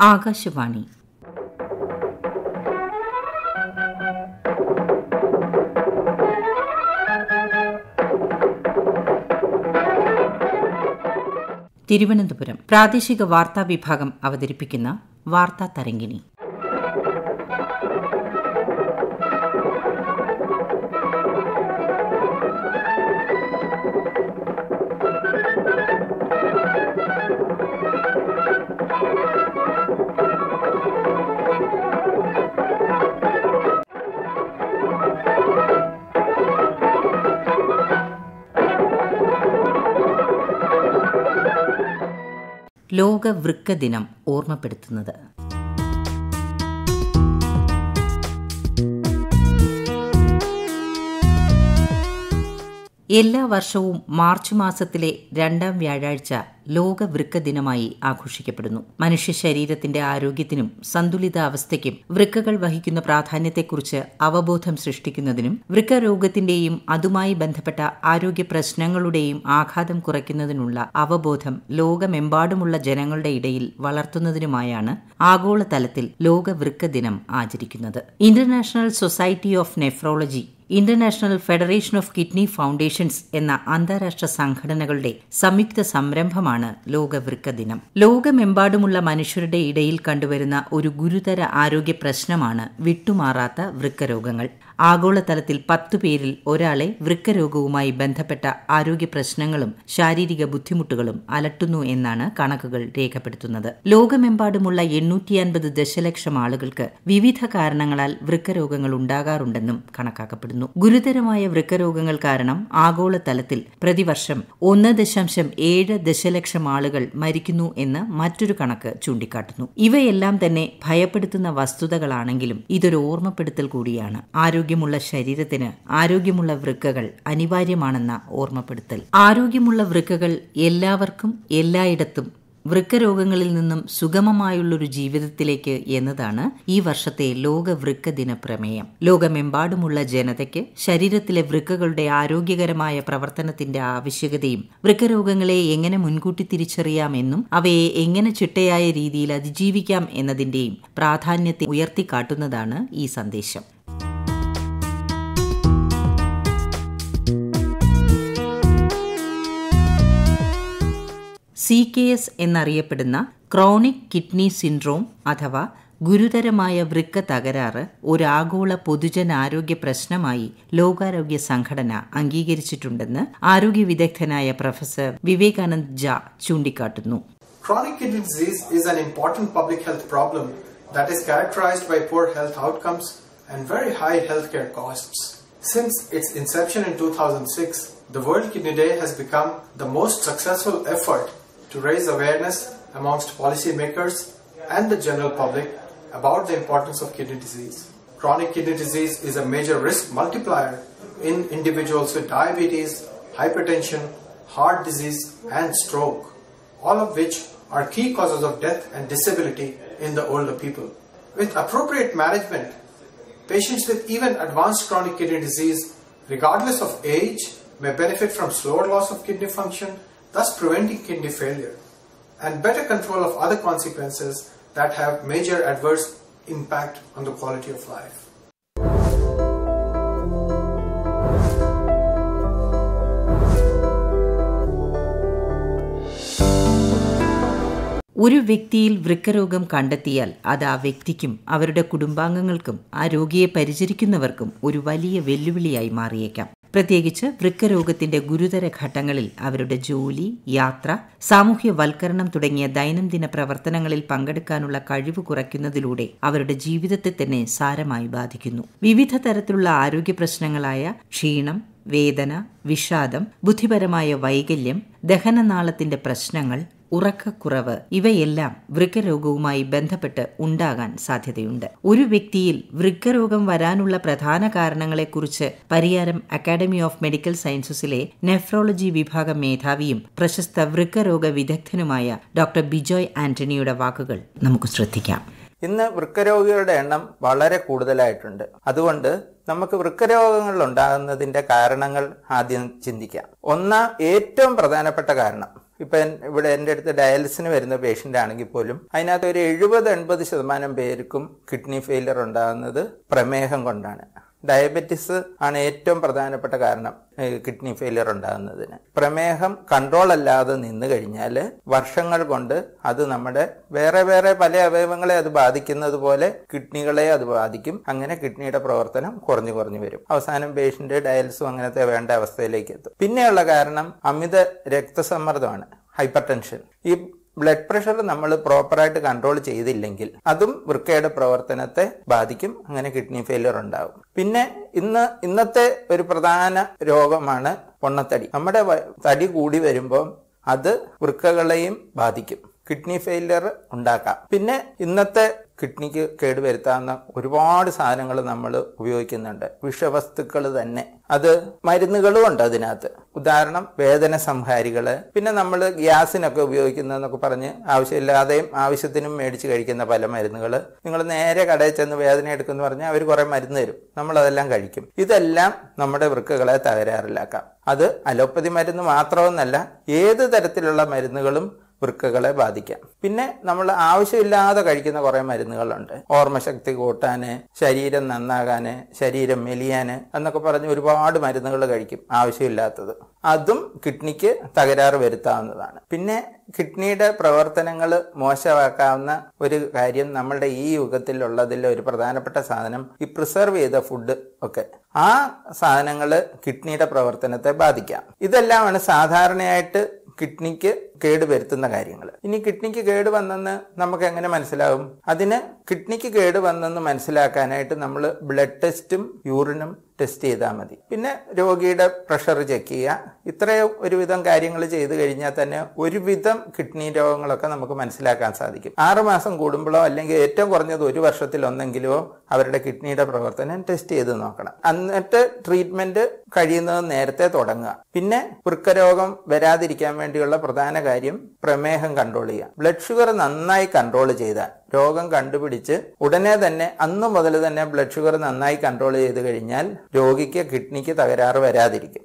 ആകാശവാണി. തിരുവനന്തപുരം പ്രാദേശിക വാർത്താ വിഭാഗം അവതരിപ്പിക്കുന്ന വാർത്താ തരംഗിണി. ലോക വൃക്ക ദിനം ഓർമ്മപ്പെടുത്തുന്നത്. എല്ലാ വർഷവും മാർച്ച് മാസത്തിലെ 2ാം വ്യാഴാഴ്ച ലോക വൃക്ക ദിനമായി ആഘോഷിക്കപ്പെടുന്നു. മനുഷ്യ ശരീരത്തിന്റെ ആരോഗ്യത്തിനും സന്തുലിതാവസ്ഥയ്ക്കും വൃക്കകൾ വഹിക്കുന്ന പ്രാധാന്യത്തെക്കുറിച്ച് അവബോധം സൃഷ്ടിക്കുന്നതിനും വൃക്ക രോഗത്തിന്റെയും അതുമായി ബന്ധപ്പെട്ട ആരോഗ്യ പ്രശ്നങ്ങളുടെയും ആഘാതം കുറയ്ക്കുന്നതിനുള്ള അവബോധം ലോകമെമ്പാടുമുള്ള ജനങ്ങളുടെ ഇടയിൽ വളർത്തുന്നതിനുമായാണ് ആഗോളതലത്തിൽ ലോക വൃക്ക ദിനം ആചരിക്കുന്നത്. International society of nephrology, international federation of kidney foundations എന്ന അന്താരാഷ്ട്ര സംഘടനകളുടെ സംയുക്ത സംരംഭമാണ് ലോക വൃക്ക ദിനം. ലോകമെമ്പാടുമുള്ള മനുഷ്യരുടെ ഇടയിൽ കണ്ടുവരുന്ന ഒരു ഗുരുതര ആരോഗ്യ പ്രശ്നമാണ് വിട്ടുമാറാത്ത വൃക്കരോഗങ്ങൾ. ആഗോളതലത്തിൽ 10 പേരിൽ ഒരാളെ വൃക്കരോഗവുമായി ബന്ധപ്പെട്ട ആരോഗ്യ പ്രശ്നങ്ങളും ശാരീരിക ബുദ്ധിമുട്ടുകളും അലട്ടുന്നു എന്നാണ് കണക്കുകൾ രേഖപ്പെടുത്തുന്നത്. ലോകമെമ്പാടുമുള്ള 850 ദശലക്ഷം ആളുകൾക്ക് വിവിധ കാരണങ്ങളാൽ വൃക്കരോഗങ്ങൾ ഉണ്ടാകാറുണ്ടെന്നും കണക്കാക്കപ്പെടുന്നു. ഗുരുതരമായ വൃക്കരോഗങ്ങൾ കാരണം ആഗോളതലത്തിൽ പ്രതിവർഷം 1.7 ദശലക്ഷം ആളുകൾ മരിക്കുന്നു എന്ന് മറ്റൊരു കണക്ക് ചൂണ്ടിക്കാട്ടുന്നു. ഇവയെല്ലാം തന്നെ ഭയപ്പെടുത്തുന്ന വസ്തുതകളാണെങ്കിലും ഇതൊരു ഓർമ്മപ്പെടുത്തൽ കൂടിയാണ്. ആരോഗ്യമുള്ള ശരീരത്തിന് ആരോഗ്യമുള്ള വൃക്കകൾ അനിവാര്യമാണെന്ന ഓർമ്മപ്പെടുത്തൽ. ആരോഗ്യമുള്ള വൃക്കകൾ എല്ലാവർക്കും എല്ലായിടത്തും വൃക്കരോഗങ്ങളിൽ നിന്നും സുഗമമായുള്ളൊരു ജീവിതത്തിലേക്ക് എന്നതാണ് ഈ വർഷത്തെ ലോക വൃക്ക ദിന പ്രമേയം. ലോകമെമ്പാടുമുള്ള ജനതയ്ക്ക് ശരീരത്തിലെ വൃക്കകളുടെ ആരോഗ്യകരമായ പ്രവർത്തനത്തിന്റെ ആവശ്യകതയും വൃക്കരോഗങ്ങളെ എങ്ങനെ മുൻകൂട്ടി തിരിച്ചറിയാമെന്നും അവയെ എങ്ങനെ ചിട്ടയായ രീതിയിൽ അതിജീവിക്കാം എന്നതിന്റെയും പ്രാധാന്യത്തെ ഉയർത്തിക്കാട്ടുന്നതാണ് ഈ സന്ദേശം. CKS എന്നറിയപ്പെടുന്ന ക്രോണിക് കിഡ്നി സിൻഡ്രോം അഥവാ ഗുരുതരമായ വൃക്ക തകരാറ് ഒരു ആഗോള പൊതുജനാരോഗ്യ പ്രശ്നമായി ലോകാരോഗ്യ സംഘടന അംഗീകരിച്ചിട്ടുണ്ടെന്ന് ആരോഗ്യ വിദഗ്ധനായ പ്രൊഫസർ വിവേകാനന്ദ് ജ ചൂണ്ടിക്കാട്ടുന്നു. Chronic kidney disease is an important public health problem that is characterized by poor health outcomes and very high healthcare costs. Since its inception in 2006, the World Kidney Day has become the most successful effort to raise awareness amongst policymakers and the general public about the importance of kidney disease. Chronic kidney disease is a major risk multiplier in individuals with diabetes, hypertension, heart disease and stroke, all of which are key causes of death and disability in the older people. With appropriate management, patients with even advanced chronic kidney disease, regardless of age, may benefit from slower loss of kidney function, thus preventing kidney failure, and better control of other consequences that have major adverse impact on the quality of life. ഒരു വ്യക്തിയിൽ വൃക്കരോഗം കണ്ടെത്തിയാൽ അത് ആ വ്യക്തിക്കും അവരുടെ കുടുംബാംഗങ്ങൾക്കും ആ രോഗിയെ പരിചരിക്കുന്നവർക്കും ഒരു വലിയ വെല്ലുവിളിയായി മാറിയേക്കാം. പ്രത്യേകിച്ച് വൃക്കരോഗത്തിന്റെ ഗുരുതര ഘട്ടങ്ങളിൽ അവരുടെ ജോലി, യാത്ര, സാമൂഹ്യവൽക്കരണം തുടങ്ങിയ ദൈനംദിന പ്രവർത്തനങ്ങളിൽ പങ്കെടുക്കാനുള്ള കഴിവ് കുറയ്ക്കുന്നതിലൂടെ അവരുടെ ജീവിതത്തെ തന്നെ സാരമായി ബാധിക്കുന്നു. വിവിധ തരത്തിലുള്ള ആരോഗ്യ പ്രശ്നങ്ങളായ ക്ഷീണം, വേദന, വിഷാദം, ബുദ്ധിപരമായ വൈകല്യം, ദഹനനാളത്തിന്റെ പ്രശ്നങ്ങൾ, ഉറക്കക്കുറവ് ഇവയെല്ലാം വൃക്കരോഗവുമായി ബന്ധപ്പെട്ട് ഉണ്ടാകാൻ സാധ്യതയുണ്ട്. ഒരു വ്യക്തിയിൽ വൃക്കരോഗം വരാനുള്ള പ്രധാന കാരണങ്ങളെക്കുറിച്ച് പരിയാരം അക്കാദമി ഓഫ് മെഡിക്കൽ സയൻസസിലെ നെഫ്രോളജി വിഭാഗം മേധാവിയും പ്രശസ്ത വൃക്കരോഗ വിദഗ്ധനുമായ ഡോക്ടർ ബിജോയ് ആന്റണിയുടെ വാക്കുകൾ നമുക്ക് ശ്രദ്ധിക്കാം. ഇന്ന് വൃക്കരോഗികളുടെ എണ്ണം വളരെ കൂടുതലായിട്ടുണ്ട്. അതുകൊണ്ട് നമുക്ക് വൃക്കരോഗങ്ങൾ ഉണ്ടാകുന്നതിന്റെ കാരണങ്ങൾ ആദ്യം ചിന്തിക്കാം. ഏറ്റവും പ്രധാനപ്പെട്ട കാരണം ഇപ്പം ഇവിടെ എൻ്റെ അടുത്ത് ഡയാലിസിന് വരുന്ന പേഷ്യൻ്റ് ആണെങ്കിൽ പോലും അതിനകത്ത് ഒരു 70-80% പേർക്കും കിഡ്നി ഫെയിലിയർ ഉണ്ടാകുന്നത് പ്രമേഹം കൊണ്ടാണ്. ഡയബറ്റിസ് ആണ് ഏറ്റവും പ്രധാനപ്പെട്ട കാരണം കിഡ്നി ഫെയിലിയർ ഉണ്ടാകുന്നതിന്. പ്രമേഹം കൺട്രോൾ അല്ലാതെ നിന്ന് കഴിഞ്ഞാൽ വർഷങ്ങൾ കൊണ്ട് അത് നമ്മുടെ വേറെ പല അവയവങ്ങളെ അത് ബാധിക്കുന്നത് പോലെ കിഡ്നികളെ അത് ബാധിക്കും. അങ്ങനെ കിഡ്നിയുടെ പ്രവർത്തനം കുറഞ്ഞു വരും. അവസാനം പേഷ്യന്റ് ഡയാലിസും അങ്ങനത്തെ വേണ്ട അവസ്ഥയിലേക്ക് എത്തും. പിന്നെയുള്ള കാരണം അമിത രക്തസമ്മർദ്ദമാണ്, ഹൈപ്പർ ടെൻഷൻ. ഈ ബ്ലഡ് പ്രഷർ നമ്മൾ പ്രോപ്പറായിട്ട് കൺട്രോൾ ചെയ്തില്ലെങ്കിൽ അതും വൃക്കയുടെ പ്രവർത്തനത്തെ ബാധിക്കും. അങ്ങനെ കിഡ്നി ഫെയിലിയർ ഉണ്ടാവും. പിന്നെ ഇന്നത്തെ ഒരു പ്രധാന രോഗമാണ് പൊണ്ണത്തടി. നമ്മുടെ തടി കൂടി വരുമ്പോൾ അത് വൃക്കകളെയും ബാധിക്കും, കിഡ്നി ഫെയിലിയർ ഉണ്ടാക്കാം. പിന്നെ ഇന്നത്തെ കിഡ്നിക്ക് കേടുവരുത്താവുന്ന ഒരുപാട് സാധനങ്ങൾ നമ്മൾ ഉപയോഗിക്കുന്നുണ്ട്, വിഷവസ്തുക്കൾ തന്നെ. അത് മരുന്നുകളും ഉണ്ട് അതിനകത്ത്. ഉദാഹരണം വേദന സംഹാരികള്, പിന്നെ നമ്മൾ ഗ്യാസിനൊക്കെ ഉപയോഗിക്കുന്നതെന്നൊക്കെ പറഞ്ഞ് ആവശ്യമില്ലാതെയും ആവശ്യത്തിനും മേടിച്ച് കഴിക്കുന്ന പല മരുന്നുകൾ. നിങ്ങൾ നേരെ കടയിൽ ചെന്ന് വേദന എടുക്കുമെന്ന് പറഞ്ഞാൽ അവർ കുറെ മരുന്ന് തരും, നമ്മളതെല്ലാം കഴിക്കും. ഇതെല്ലാം നമ്മുടെ വൃക്കകളെ തകരാറിലാക്കാം. അത് അലോപ്പതി മരുന്ന് മാത്രമെന്നല്ല, ഏത് തരത്തിലുള്ള മരുന്നുകളും വൃക്കകളെ ബാധിക്കാം. പിന്നെ നമ്മൾ ആവശ്യമില്ലാതെ കഴിക്കുന്ന കുറെ മരുന്നുകളുണ്ട്. ഓർമ്മശക്തി കൂട്ടാന്, ശരീരം നന്നാകാന്, ശരീരം മെലിയാന് എന്നൊക്കെ പറഞ്ഞ് ഒരുപാട് മരുന്നുകൾ കഴിക്കും ആവശ്യമില്ലാത്തത്. അതും കിഡ്നിക്ക് തകരാറ് വരുത്താവുന്നതാണ്. പിന്നെ കിഡ്നിയുടെ പ്രവർത്തനങ്ങൾ മോശമാക്കാവുന്ന ഒരു കാര്യം നമ്മളുടെ ഈ യുഗത്തിലുള്ളതിൽ ഒരു പ്രധാനപ്പെട്ട സാധനം ഈ പ്രിസർവ് ചെയ്ത ഫുഡ് ഒക്കെ. ആ സാധനങ്ങൾ കിഡ്നിയുടെ പ്രവർത്തനത്തെ ബാധിക്കാം. ഇതെല്ലാമാണ് സാധാരണയായിട്ട് കിഡ്നിക്ക് കേടുവരുത്തുന്ന കാര്യങ്ങൾ. ഇനി കിഡ്നിക്ക് കേട് വന്നെന്ന് നമുക്ക് എങ്ങനെ മനസ്സിലാവും? അതിന് കിഡ്നിക്ക് കേട് വന്നെന്ന് മനസ്സിലാക്കാനായിട്ട് നമ്മൾ ബ്ലഡ് ടെസ്റ്റും യൂറിനും ടെസ്റ്റ് ചെയ്താൽ മതി. പിന്നെ രോഗിയുടെ പ്രഷർ ചെക്ക് ചെയ്യുക. ഇത്രയും ഒരുവിധം കാര്യങ്ങൾ ചെയ്തു കഴിഞ്ഞാൽ തന്നെ ഒരുവിധം കിഡ്നി രോഗങ്ങളൊക്കെ നമുക്ക് മനസ്സിലാക്കാൻ സാധിക്കും. 6 മാസം കൂടുമ്പോഴോ അല്ലെങ്കിൽ ഏറ്റവും കുറഞ്ഞത് 1 വർഷത്തിലൊന്നെങ്കിലോ അവരുടെ കിഡ്നിയുടെ പ്രവർത്തനം ടെസ്റ്റ് ചെയ്ത് നോക്കണം. എന്നിട്ട് ട്രീറ്റ്മെന്റ് കഴിയുന്നത് നേരത്തെ തുടങ്ങുക. പിന്നെ വൃക്കരോഗം വരാതിരിക്കാൻ വേണ്ടിയുള്ള പ്രധാന കാര്യം പ്രമേഹം കൺട്രോൾ ചെയ്യുക. ബ്ലഡ് ഷുഗർ നന്നായി കൺട്രോൾ ചെയ്താൽ, രോഗം കണ്ടുപിടിച്ച് ഉടനെ തന്നെ അന്നു മുതൽ തന്നെ ബ്ലഡ് ഷുഗർ നന്നായി കൺട്രോൾ ചെയ്ത് കഴിഞ്ഞാൽ രോഗിക്ക് കിഡ്നിക്ക് തകരാറ് വരാതിരിക്കും.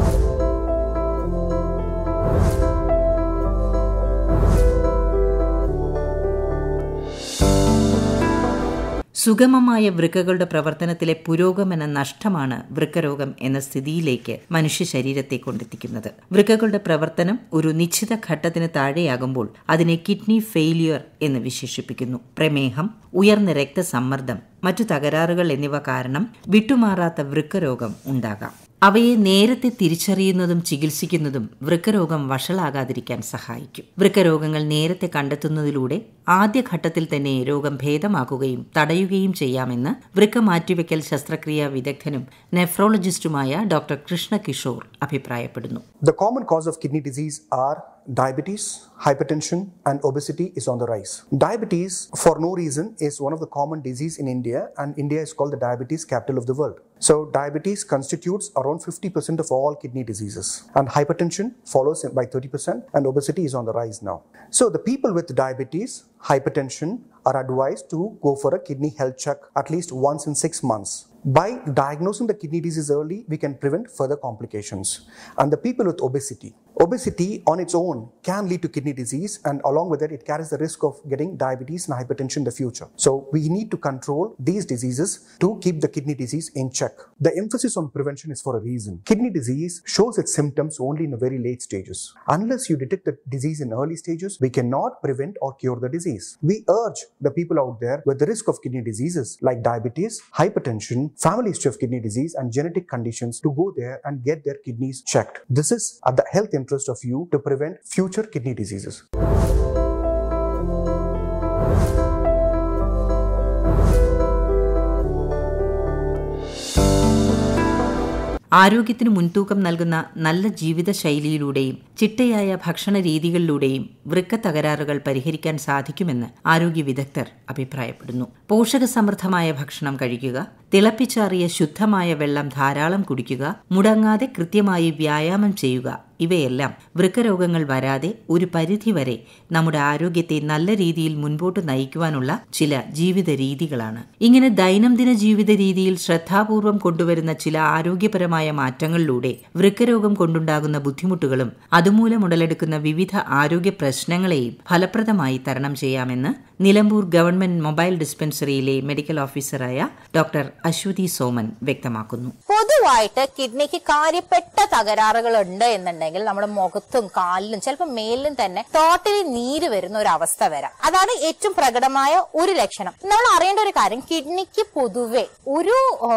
സുഗമമായ വൃക്കകളുടെ പ്രവർത്തനത്തിലെ പുരോഗമന നഷ്ടമാണ് വൃക്കരോഗം എന്ന സ്ഥിതിയിലേക്ക് മനുഷ്യ ശരീരത്തെ കൊണ്ടെത്തിക്കുന്നത്. വൃക്കകളുടെ പ്രവർത്തനം ഒരു നിശ്ചിത ഘട്ടത്തിന് താഴെയാകുമ്പോൾ അതിനെ കിഡ്നി ഫെയിലിയർ എന്ന് വിശേഷിപ്പിക്കുന്നു. പ്രമേഹം, ഉയർന്ന രക്തസമ്മർദ്ദം, മറ്റു തകരാറുകൾ എന്നിവ കാരണം വിട്ടുമാറാത്ത വൃക്കരോഗം ഉണ്ടാകാം. അവയെ നേരത്തെ തിരിച്ചറിയുന്നതും ചികിത്സിക്കുന്നതും വൃക്കരോഗം വഷളാകാതിരിക്കാൻ സഹായിക്കും. വൃക്കരോഗങ്ങൾ നേരത്തെ കണ്ടെത്തുന്നതിലൂടെ ആദ്യഘട്ടത്തിൽ തന്നെ രോഗം ഭേദമാക്കുകയും തടയുകയും ചെയ്യാമെന്ന് വൃക്ക മാറ്റിവെക്കൽ ശസ്ത്രക്രിയാ വിദഗ്ധനും നെഫ്രോളജിസ്റ്റുമായ ഡോക്ടർ കൃഷ്ണ കിഷോർ അഭിപ്രായപ്പെടുന്നു. The common cause of kidney disease are diabetes, hypertension and obesity is on the rise. Diabetes for no reason is one of the common disease in India, and India is called the diabetes capital of the world. So diabetes constitutes around 50% of all kidney diseases, and hypertension follows by 30%, and obesity is on the rise now. So the people with diabetes, hypertension are advised to go for a kidney health check at least once in 6 months. By diagnosing the kidney disease early, we can prevent further complications. And the people with obesity on its own can lead to kidney disease, and along with it, it carries the risk of getting diabetes and hypertension in the future. So we need to control these diseases to keep the kidney disease in check. The emphasis on prevention is for a reason. Kidney disease shows its symptoms only in the very late stages. Unless you detect the disease in early stages, we cannot prevent or cure the disease. We urge the people out there with the risk of kidney diseases like diabetes, hypertension, family history of kidney disease and genetic conditions to go there and get their kidneys checked. This is at the health interest of you to prevent future kidney diseases. ആരോഗ്യത്തിന് മുൻതൂക്കം നൽകുന്ന നല്ല ജീവിതശൈലിയിലൂടെയും ചിട്ടയായ ഭക്ഷണ രീതികളിലൂടെയും വൃക്ക തകരാറുകൾ പരിഹരിക്കാൻ സാധിക്കുമെന്ന് ആരോഗ്യ വിദഗ്ധർ അഭിപ്രായപ്പെടുന്നു. പോഷകസമൃദ്ധമായ ഭക്ഷണം കഴിക്കുക, തിളപ്പിച്ചാറിയ ശുദ്ധമായ വെള്ളം ധാരാളം കുടിക്കുക, മുടങ്ങാതെ കൃത്യമായി വ്യായാമം ചെയ്യുക ഇവയെല്ലാം വൃക്കരോഗങ്ങൾ വരാതെ ഒരു പരിധിവരെ നമ്മുടെ ആരോഗ്യത്തെ നല്ല രീതിയിൽ മുൻപോട്ട് നയിക്കുവാനുള്ള ചില ജീവിത രീതികളാണ്. ഇങ്ങനെ ദൈനംദിന ജീവിത രീതിയിൽ ശ്രദ്ധാപൂർവം കൊണ്ടുവരുന്ന ചില ആരോഗ്യപരമായ മാറ്റങ്ങളിലൂടെ വൃക്കരോഗം കൊണ്ടുണ്ടാകുന്ന ബുദ്ധിമുട്ടുകളും അതുമൂലം ഉടലെടുക്കുന്ന വിവിധ ആരോഗ്യ പ്രശ്നങ്ങളെയും ഫലപ്രദമായി തരണം ചെയ്യാമെന്ന് നിലമ്പൂർ ഗവൺമെന്റ് മൊബൈൽ ഡിസ്പെൻസറിയിലെ മെഡിക്കൽ ഓഫീസറായ ഡോക്ടർ അശ്വതി സോമൻ വ്യക്തമാക്കുന്നു. പൊതുവായിട്ട് കിഡ്നിക്ക് കാര്യപ്പെട്ട തകരാറുകൾ ഉണ്ട് എന്നുണ്ടെങ്കിൽ നമ്മുടെ മുഖത്തും കാലിലും ചിലപ്പോൾ മേലിലും തന്നെ ടോട്ടലി നീര് വരുന്ന ഒരു അവസ്ഥ വരാം. അതാണ് ഏറ്റവും പ്രകടമായ ഒരു ലക്ഷണം. നമ്മൾ അറിയേണ്ട ഒരു കാര്യം, കിഡ്നിക്ക് പൊതുവെ ഒരു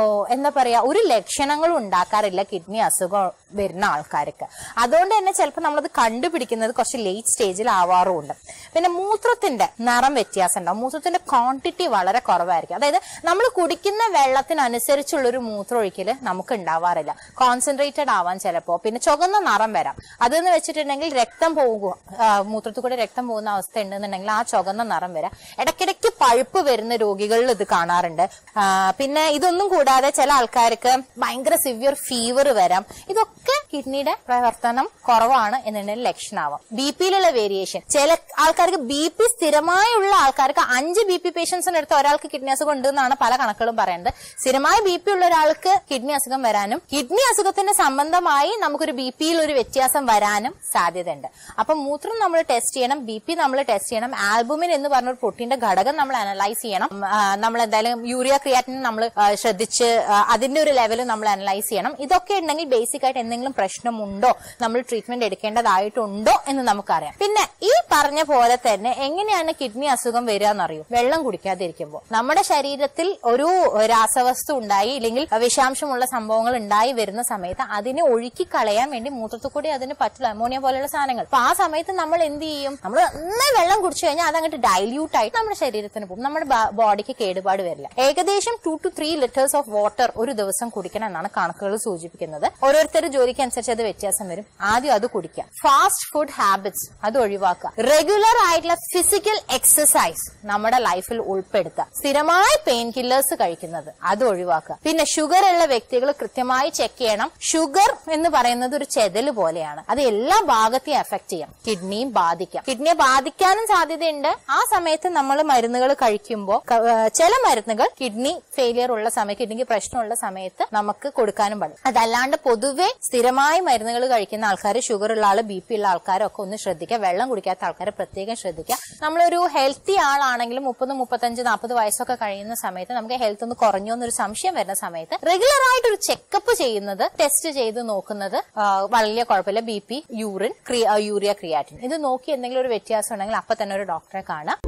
ഒരു ലക്ഷണങ്ങളും ഉണ്ടാക്കാറില്ല കിഡ്നി അസുഖം വരുന്ന ആൾക്കാർക്ക്. അതുകൊണ്ട് തന്നെ ചിലപ്പോൾ നമ്മളത് കണ്ടുപിടിക്കുന്നത് കുറച്ച് ലേറ്റ് സ്റ്റേജിൽ ആവാറുമുണ്ട്. പിന്നെ മൂത്രത്തിന്റെ നിറം വ്യത്യാസം ഉണ്ടാവും. മൂത്രത്തിന്റെ ക്വാണ്ടിറ്റി വളരെ കുറവായിരിക്കും. അതായത് നമ്മൾ കുടിക്കുന്ന വെള്ളത്തിനനുസരിച്ചുള്ളൊരു മൂത്രമൊഴിക്കൽ നമുക്ക് ഉണ്ടാവാറില്ല. കോൺസെൻട്രേറ്റഡ് ആവാൻ ചിലപ്പോൾ. പിന്നെ ചുവന്ന നിറം വരാം. അതെന്ന് വെച്ചിട്ടുണ്ടെങ്കിൽ രക്തം പോകുക, മൂത്രത്തിൽ കൂടെ രക്തം പോകുന്ന അവസ്ഥ ഉണ്ടെന്നുണ്ടെങ്കിൽ ആ ചുവന്ന നിറം വരാം. ഇടയ്ക്കിടയ്ക്ക് പഴുപ്പ് വരുന്ന രോഗികളിൽ ഇത് കാണാറുണ്ട്. പിന്നെ ഇതൊന്നും കൂടാതെ ചില ആൾക്കാർക്ക് ഭയങ്കര സിവിയർ ഫീവർ വരാം. ഇതൊക്കെ കിഡ്നിയുടെ പ്രവർത്തനം കുറവാണ് എന്നതിന്റെ ലക്ഷണമാവാം. ബി പിയിലുള്ള വേരിയേഷൻ, ചില ആൾക്കാർക്ക് ബി പി സ്ഥിരമായുള്ള ആൾക്കാർക്ക് 5 BP പേഷ്യൻസിന്റെ അടുത്ത് ഒരാൾക്ക് കിഡ്നി അസുഖം ഉണ്ട് എന്നാണ് പല കണക്കുകളും പറയുന്നത്. സ്ഥിരമായി ബി പി ഉള്ള ഒരാൾക്ക് കിഡ്നി അസുഖം വരാനും കിഡ്നി അസുഖത്തിന്റെ സംബന്ധമായി നമുക്കൊരു ബി പിയിൽ ഒരു വ്യത്യാസം വരാനും സാധ്യതയുണ്ട്. അപ്പൊ മൂത്രം നമ്മൾ ടെസ്റ്റ് ചെയ്യണം, ബി പി നമ്മൾ ടെസ്റ്റ് ചെയ്യണം, ആൽബുമിൻ എന്ന് പറഞ്ഞൊരു പ്രോട്ടീന്റെ ഘടകം നമ്മൾ അനലൈസ് ചെയ്യണം. നമ്മൾ എന്തായാലും യൂറിയ ക്രിയാറ്റിൻ നമ്മൾ ശ്രദ്ധിച്ച് അതിന്റെ ഒരു ലെവൽ നമ്മൾ അനലൈസ് ചെയ്യണം. ഇതൊക്കെ ഉണ്ടെങ്കിൽ ബേസിക് ആയിട്ട് എന്തെങ്കിലും പ്രശ്നമുണ്ടോ, നമ്മൾ ട്രീറ്റ്മെന്റ് എടുക്കേണ്ടതായിട്ടുണ്ടോ എന്ന് നമുക്കറിയാം. പിന്നെ ഈ പറഞ്ഞ പോലെ തന്നെ എങ്ങനെയാണ് കിഡ്നി അസുഖം വരിക എന്നറിയൂ. വെള്ളം കുടിക്കാതിരിക്കുമ്പോൾ നമ്മുടെ ശരീരത്തിൽ ഒരു രാസവസ്തു ഉണ്ടായി ഇല്ലെങ്കിൽ വിഷാംശമുള്ള സംഭവങ്ങൾ ഉണ്ടായി വരുന്ന സമയത്ത് അതിനെ ഒഴുക്കി കളയാൻ വേണ്ടി മൂത്രത്തിൽ കൂടി അതിന് പറ്റില്ല, അമോണിയ പോലെയുള്ള സാധനങ്ങൾ. അപ്പൊ ആ സമയത്ത് നമ്മൾ എന്ത് ചെയ്യും, നമ്മൾ നന്നായി വെള്ളം കുടിച്ചു കഴിഞ്ഞാൽ അതങ്ങോട്ട് ഡൈല്യൂട്ട് ആയിട്ട് നമ്മുടെ ശരീരത്തിന് പോകും. നമ്മുടെ ബോഡിക്ക് കേടുപാട് വരില്ല. ഏകദേശം 2 to 3 liters ഓഫ് വാട്ടർ ഒരു ദിവസം കുടിക്കണം എന്നാണ് കണക്കുകൾ സൂചിപ്പിക്കുന്നത്. ഓരോരുത്തരുടെ ജോലിക്ക് അനുസരിച്ച് അത് വ്യത്യാസം വരും. ആദ്യം അത് കുടിക്കുക. ഫാസ്റ്റ് ഫുഡ് ഹാബിറ്റ്സ് അത് ഒഴിവാക്കുക. റെഗുലർ ആയിട്ടുള്ള ഫിസിക്കൽ എക്സസൈസ് നമ്മുടെ ലൈഫിൽ ഉൾപ്പെടുത്തുക. സ്ഥിരമായി പെയിൻ കില്ലേഴ്സ് കഴിക്കുന്നത് അത് ഒഴിവാക്കുക. പിന്നെ ഷുഗർ ഉള്ള വ്യക്തികൾ കൃത്യമായി ചെക്ക് ചെയ്യണം. ഷുഗർ എന്ന് പറയുന്നത് ഒരു ചെതല് പോലെയാണ്. അത് എല്ലാ ഭാഗത്തെയും എഫക്ട് ചെയ്യാം. കിഡ്നിയും ബാധിക്കാം. കിഡ്നിയെ ബാധിക്കാനും സാധ്യതയുണ്ട്. ആ സമയത്ത് നമ്മൾ മരുന്നുകൾ കഴിക്കുമ്പോൾ ചില മരുന്നുകൾ കിഡ്നി ഫെയിലിയർ ഉള്ള സമയത്ത്, കിഡ്നിക്ക് പ്രശ്നമുള്ള സമയത്ത് നമുക്ക് കൊടുക്കാനും പാടില്ല. അതല്ലാണ്ട് പൊതുവെ സ്ഥിരമായി മരുന്നുകൾ കഴിക്കുന്ന ആൾക്കാർ, ഷുഗർ ഉള്ള ആള്, ബി പി ഉള്ള ആൾക്കാരൊക്കെ ഒന്ന് ശ്രദ്ധിക്കുക. വെള്ളം കുടിക്കാത്ത ആൾക്കാരെ പ്രത്യേകം ശ്രദ്ധിക്കുക. നമ്മളൊരു ഹെൽത്തി ആളാണെങ്കിലും 30, 35, 40 വയസ്സൊക്കെ കഴിയുന്ന സമയത്ത് നമുക്ക് ഹെൽത്ത് ഒന്ന് കുറഞ്ഞോ എന്നൊരു സംശയം വരുന്ന സമയത്ത് റെഗുലർ ആയിട്ട് ഒരു ചെക്കപ്പ് ചെയ്യുന്നത്, ടെസ്റ്റ് ചെയ്ത് നോക്കുന്നത് വലിയ കുഴപ്പമില്ല. B P, urine, urea creatine ഇത് നോക്കി എന്തെങ്കിലും ഒരു വ്യത്യാസം ഉണ്ടെങ്കിൽ അപ്പൊ തന്നെ ഒരു ഡോക്ടറെ കാണാം.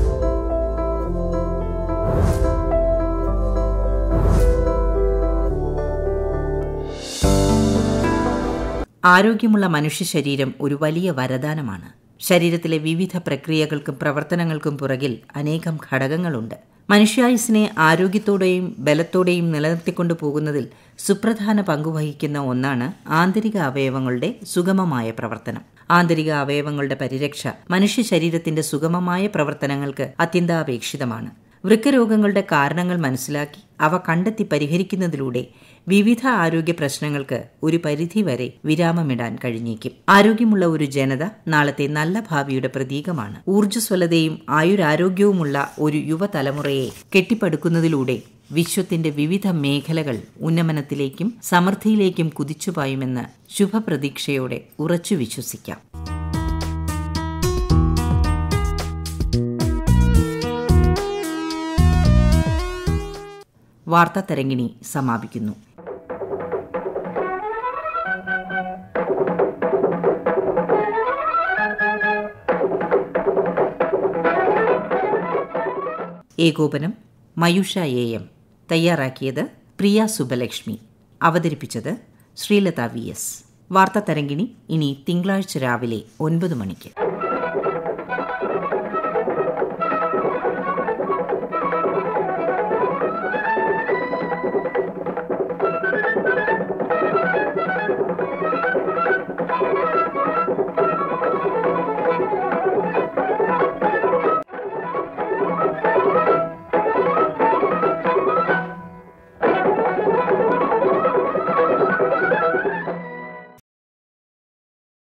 ആരോഗ്യമുള്ള മനുഷ്യ ശരീരം ഒരു വലിയ വരദാനമാണ്. ശരീരത്തിലെ വിവിധ പ്രക്രിയകൾക്കും പ്രവർത്തനങ്ങൾക്കും പുറകിൽ അനേകം ഘടകങ്ങളുണ്ട്. മനുഷ്യായുസ്സിനെ ആരോഗ്യത്തോടെയും ബലത്തോടെയും നിലനിർത്തിക്കൊണ്ടു പോകുന്നതിൽ സുപ്രധാന പങ്കുവഹിക്കുന്ന ഒന്നാണ് ആന്തരിക അവയവങ്ങളുടെ സുഗമമായ പ്രവർത്തനം. ആന്തരിക അവയവങ്ങളുടെ പരിരക്ഷ മനുഷ്യ ശരീരത്തിന്റെ സുഗമമായ പ്രവർത്തനങ്ങൾക്ക് അത്യന്താപേക്ഷിതമാണ്. വൃക്കരോഗങ്ങളുടെ കാരണങ്ങൾ മനസ്സിലാക്കി അവ കണ്ടെത്തി പരിഹരിക്കുന്നതിലൂടെ വിവിധ ആരോഗ്യ പ്രശ്നങ്ങൾക്ക് ഒരു പരിധിവരെ വിരാമമിടാൻ കഴിഞ്ഞേക്കും. ആരോഗ്യമുള്ള ഒരു ജനത നാളത്തെ നല്ല ഭാവിയുടെ പ്രതീകമാണ്. ഊർജ്ജസ്വലതയും ആയുരാരോഗ്യവുമുള്ള ഒരു യുവതലമുറയെ കെട്ടിപ്പടുക്കുന്നതിലൂടെ വിശ്വത്തിന്റെ വിവിധ മേഖലകൾ ഉന്നമനത്തിലേക്കും സമൃദ്ധിയിലേക്കും കുതിച്ചുപായുമെന്ന് ശുഭപ്രതീക്ഷയോടെ ഉറച്ചു വിശ്വസിക്കാം. വാർത്താ തരംഗിണി സമാപിക്കുന്നു. ഏകോപനം മയൂഷ AM. തയ്യാറാക്കിയത് പ്രിയ സുബലക്ഷ്മി. അവതരിപ്പിച്ചത് ശ്രീലത VS. വാർത്താ തരംഗിണി ഇനി തിങ്കളാഴ്ച രാവിലെ 9 മണിക്ക്.